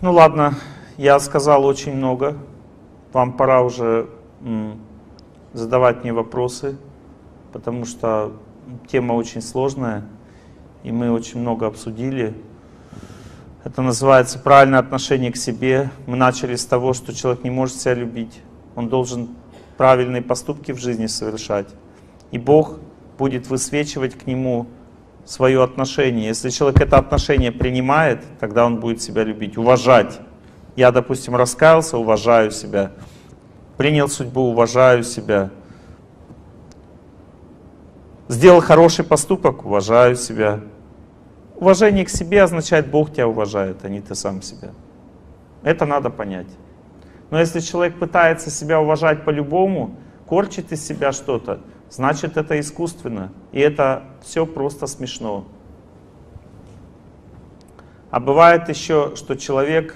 Ну ладно, я сказал очень много. Вам пора уже задавать мне вопросы, потому что тема очень сложная, и мы очень много обсудили. Это называется правильное отношение к себе. Мы начали с того, что человек не может себя любить. Он должен правильные поступки в жизни совершать. И Бог будет высвечивать к нему свое отношение. Если человек это отношение принимает, тогда он будет себя любить, уважать. Я, допустим, раскаялся, уважаю себя. Принял судьбу, уважаю себя. Сделал хороший поступок, уважаю себя. Уважение к себе означает, Бог тебя уважает, а не ты сам себя. Это надо понять. Но если человек пытается себя уважать по-любому, корчит из себя что-то, значит это искусственно. И это все просто смешно. А бывает еще, что человек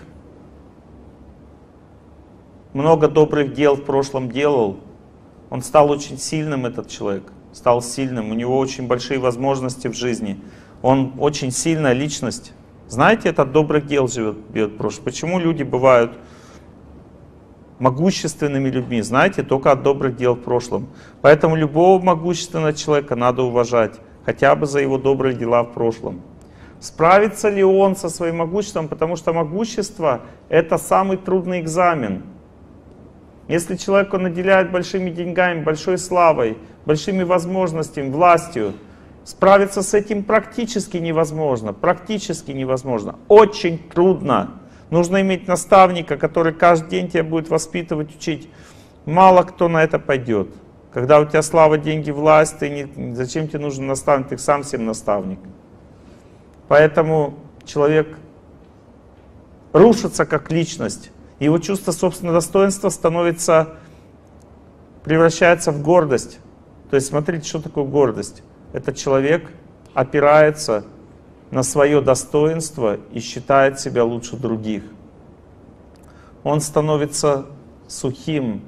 много добрых дел в прошлом делал, он стал очень сильным, этот человек, стал сильным, у него очень большие возможности в жизни, он очень сильная личность. Знаете, это от добрых дел живет в прошлом. Почему люди бывают могущественными людьми? Знаете, только от добрых дел в прошлом. Поэтому любого могущественного человека надо уважать, хотя бы за его добрые дела в прошлом. Справится ли он со своим могуществом? Потому что могущество — это самый трудный экзамен. Если человека наделяют большими деньгами, большой славой, большими возможностями, властью, справиться с этим практически невозможно. Практически невозможно. Очень трудно. Нужно иметь наставника, который каждый день тебя будет воспитывать, учить. Мало кто на это пойдет. Когда у тебя слава, деньги, власть, зачем тебе нужен наставник? Ты сам всем наставник. Поэтому человек рушится как личность. Его чувство собственного достоинства превращается в гордость. То есть смотрите, что такое гордость. Этот человек опирается на свое достоинство и считает себя лучше других. Он становится сухим,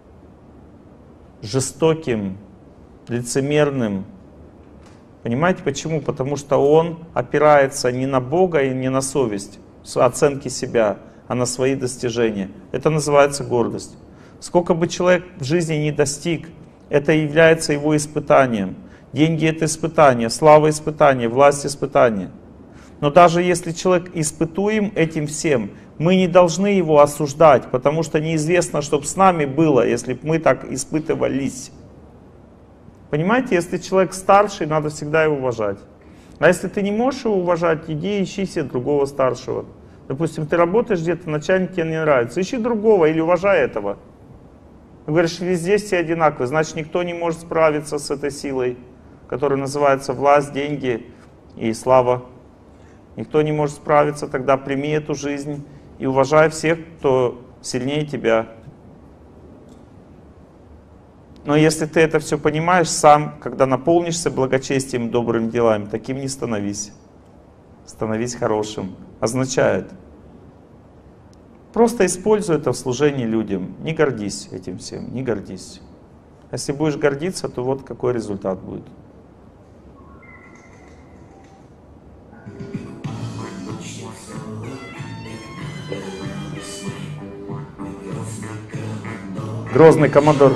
жестоким, лицемерным. Понимаете почему? Потому что он опирается не на Бога и не на совесть, оценки себя, а на свои достижения. Это называется гордость. Сколько бы человек в жизни не достиг, это является его испытанием. Деньги — это испытание, слава — испытание, власть — испытание. Но даже если человек испытуем этим всем, мы не должны его осуждать, потому что неизвестно, что бы с нами было, если бы мы так испытывались. Понимаете, если человек старший, надо всегда его уважать. А если ты не можешь его уважать, иди ищи себе другого старшего. Допустим, ты работаешь где-то, начальник тебе не нравится, ищи другого или уважай этого. Ты говоришь, везде все одинаковые, значит никто не может справиться с этой силой, которая называется власть, деньги и слава. Никто не может справиться, тогда прими эту жизнь и уважай всех, кто сильнее тебя. Но если ты это все понимаешь сам, когда наполнишься благочестием, добрыми делами, таким не становись. Становись хорошим. Означает, просто используй это в служении людям. Не гордись этим всем, не гордись. Если будешь гордиться, то вот какой результат будет. Грозный командор.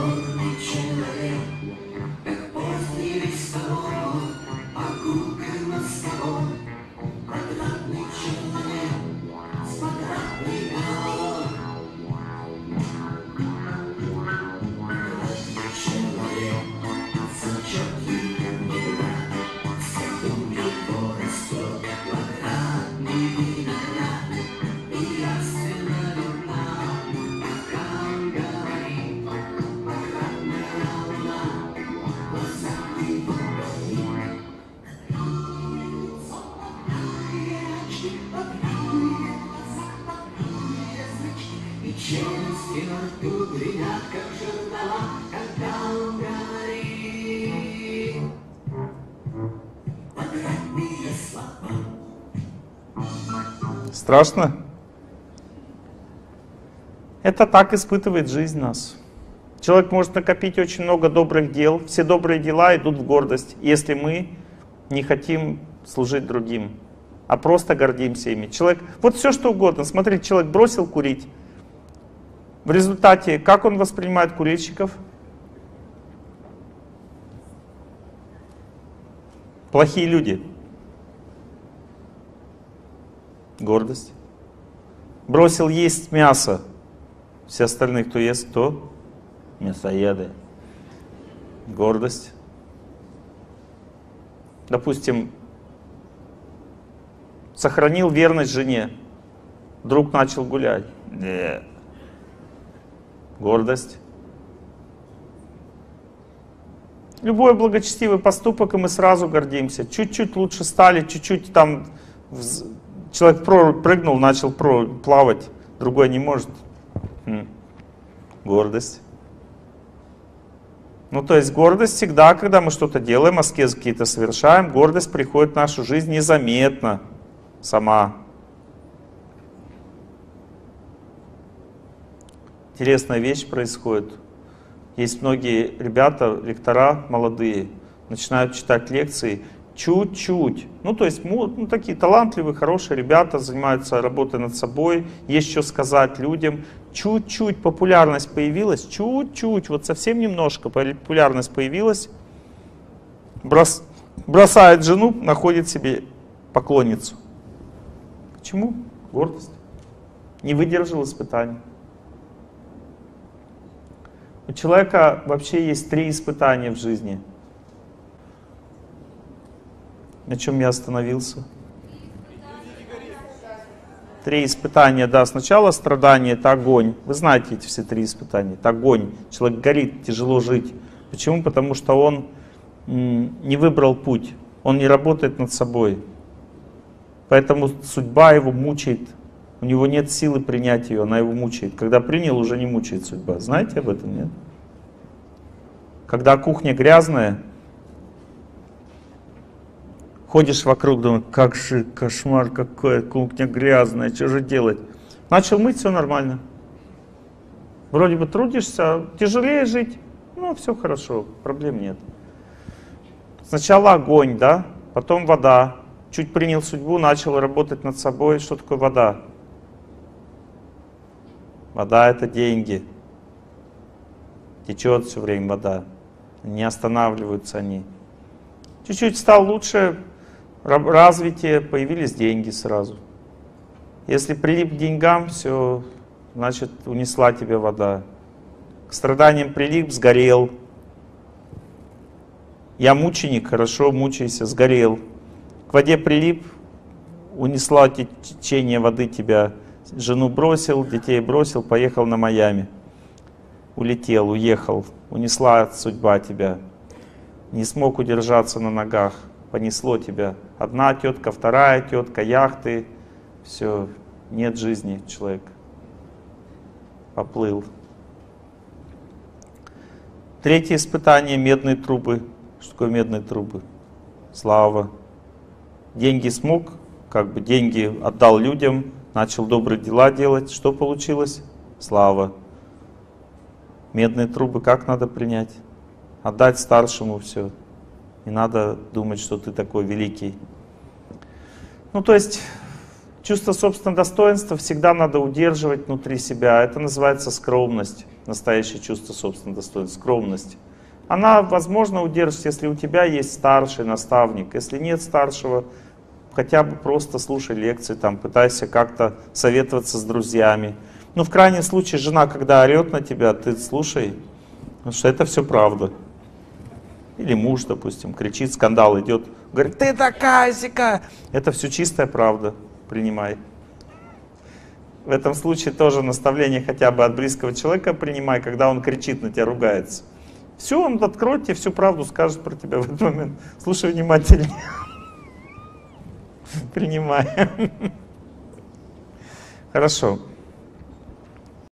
Страшно? Это так испытывает жизнь нас. Человек может накопить очень много добрых дел. Все добрые дела идут в гордость, если мы не хотим служить другим. а просто гордимся ими. Человек, вот все что угодно. Смотрите, человек бросил курить. В результате, как он воспринимает курильщиков? Плохие люди. Гордость. Бросил есть мясо. Все остальные, кто ест, кто? Мясоеды. Гордость. Допустим, сохранил верность жене. Вдруг начал гулять. Гордость. Любой благочестивый поступок, и мы сразу гордимся. Чуть-чуть лучше стали, чуть-чуть там человек прыгнул, начал плавать, другой не может. Гордость. Ну, то есть гордость всегда, когда мы что-то делаем, аскезы какие-то совершаем, гордость приходит в нашу жизнь незаметно сама. Интересная вещь происходит. Есть многие ребята, лектора молодые, начинают читать лекции чуть-чуть. Ну, то есть, такие талантливые, хорошие ребята, занимаются работой над собой, есть что сказать людям. Чуть-чуть популярность появилась, чуть-чуть, вот совсем немножко популярность появилась, бросает жену, находит себе поклонницу. Почему? Гордость. Не выдержал испытаний. У человека вообще есть 3 испытания в жизни. На чем я остановился? 3 испытания, да. Сначала страдание, это огонь. Вы знаете эти все 3 испытания. Это огонь. Человек горит, тяжело жить. Почему? Потому что он не выбрал путь. Он не работает над собой. Поэтому судьба его мучает. У него нет силы принять ее, она его мучает. Когда принял, уже не мучает судьба. Знаете об этом, нет? Когда кухня грязная, ходишь вокруг, думаешь, как же кошмар какой, кухня грязная, что же делать? Начал мыть, все нормально. Вроде бы трудишься, тяжелее жить, ну все хорошо, проблем нет. Сначала огонь, да, потом вода. Чуть принял судьбу, начал работать над собой. Что такое вода? Вода — это деньги. Течет все время вода. Не останавливаются они. Чуть-чуть стал лучше, развитие, появились деньги сразу. Если прилип к деньгам, все, значит, унесла тебя вода. К страданиям прилип, сгорел. Я мученик, хорошо, мучайся, сгорел. К воде прилип, унесла течение воды тебя. Жену бросил, детей бросил, поехал на Майами. Улетел, уехал, унесла судьба тебя. Не смог удержаться на ногах, понесло тебя. Одна тетка, вторая тетка, яхты. Все, нет жизни человека. Поплыл. 3 испытание — медные трубы. Что такое медные трубы? Слава. Деньги смог, как бы деньги отдал людям, начал добрые дела делать. Что получилось? Слава. Медные трубы как надо принять? Отдать старшему все. Не надо думать, что ты такой великий. Ну, то есть, чувство собственного достоинства всегда надо удерживать внутри себя. Это называется скромность. Настоящее чувство собственного достоинства. Скромность. Она, возможно, удержится, если у тебя есть старший наставник. Если нет старшего, хотя бы просто слушай лекции, там, пытайся как-то советоваться с друзьями. Ну, в крайнем случае, жена, когда орет на тебя, ты слушай, потому что это все правда. Или муж, допустим, кричит, скандал идет, говорит, ты такая-сякая. Это все чистая правда, принимай. В этом случае тоже наставление хотя бы от близкого человека принимай, когда он кричит на тебя, ругается. Все, он откроет тебе всю правду, скажет про тебя в этот момент. Слушай внимательнее. Принимай. Хорошо.